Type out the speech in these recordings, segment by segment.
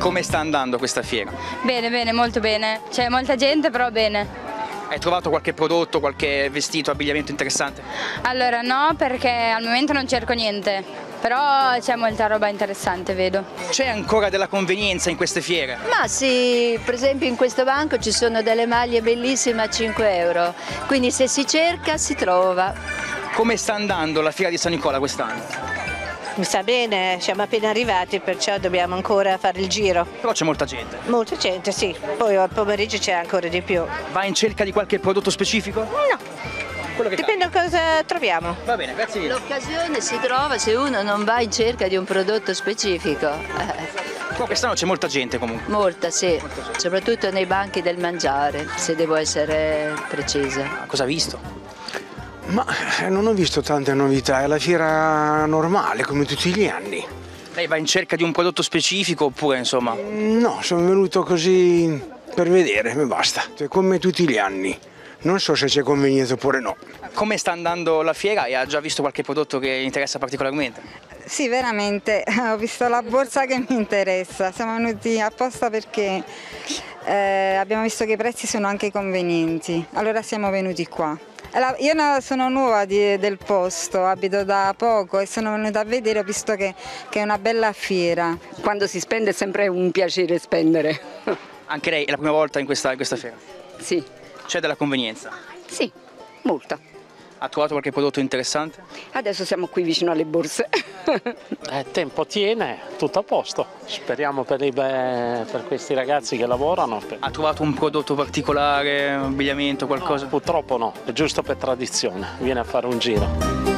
Come sta andando questa fiera? Bene, bene, molto bene. C'è molta gente, però bene. Hai trovato qualche prodotto, qualche vestito, abbigliamento interessante? Allora no, perché al momento non cerco niente, però c'è molta roba interessante, vedo. C'è ancora della convenienza in queste fiere? Ma sì, per esempio in questo banco ci sono delle maglie bellissime a 5 euro, quindi se si cerca si trova. Come sta andando la fiera di San Nicola quest'anno? Mi sta bene, siamo appena arrivati, perciò dobbiamo ancora fare il giro. Però c'è molta gente. Molta gente, sì. Poi al pomeriggio c'è ancora di più. Va in cerca di qualche prodotto specifico? No, Quello che dipende da cosa troviamo. Va bene, grazie mille. L'occasione si trova se uno non va in cerca di un prodotto specifico. Però quest'anno c'è molta gente comunque. Molta, sì, soprattutto nei banchi del mangiare, se devo essere precisa. Cosa ha visto? Ma non ho visto tante novità, è la fiera normale come tutti gli anni. Lei va in cerca di un prodotto specifico oppure insomma? No, sono venuto così per vedere e basta, cioè, come tutti gli anni. Non so se c'è convenienza oppure no. Come sta andando la fiera e ha già visto qualche prodotto che interessa particolarmente? Sì, veramente, ho visto la borsa che mi interessa, siamo venuti apposta perché abbiamo visto che i prezzi sono anche convenienti, allora siamo venuti qua. Io sono nuova del posto, abito da poco e sono venuta a vedere, ho visto che è una bella fiera. Quando si spende è sempre un piacere spendere. Anche lei è la prima volta in questa fiera? Sì, C'è della convenienza? sì, molta. Ha trovato qualche prodotto interessante? Adesso siamo qui vicino alle borse. Tempo tiene, tutto a posto. Speriamo per questi ragazzi che lavorano. Ha trovato un prodotto particolare, un abbigliamento, qualcosa? No, purtroppo no, è giusto per tradizione, viene a fare un giro.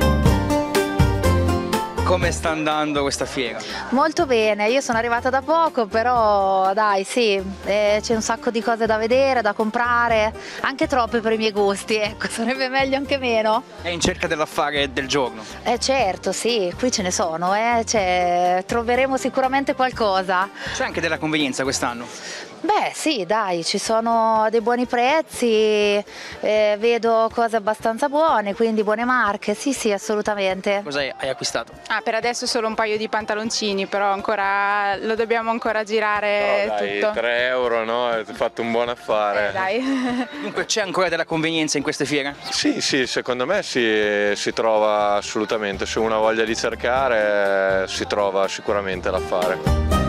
Come sta andando questa fiera? Molto bene, io sono arrivata da poco, però dai sì, c'è un sacco di cose da vedere, da comprare, anche troppe per i miei gusti, ecco, sarebbe meglio anche meno. È in cerca dell'affare del giorno? Certo, sì, qui ce ne sono, troveremo sicuramente qualcosa. C'è anche della convenienza quest'anno? Beh sì, dai, ci sono dei buoni prezzi, vedo cose abbastanza buone, quindi buone marche, sì sì, assolutamente. Cosa hai acquistato? Per adesso solo un paio di pantaloncini, però ancora lo dobbiamo ancora girare dai, tutto. 3 euro, no? Hai fatto un buon affare. Dai. Dunque c'è ancora della convenienza in queste fiere? Sì, secondo me si trova assolutamente. Se uno ha voglia di cercare si trova sicuramente l'affare.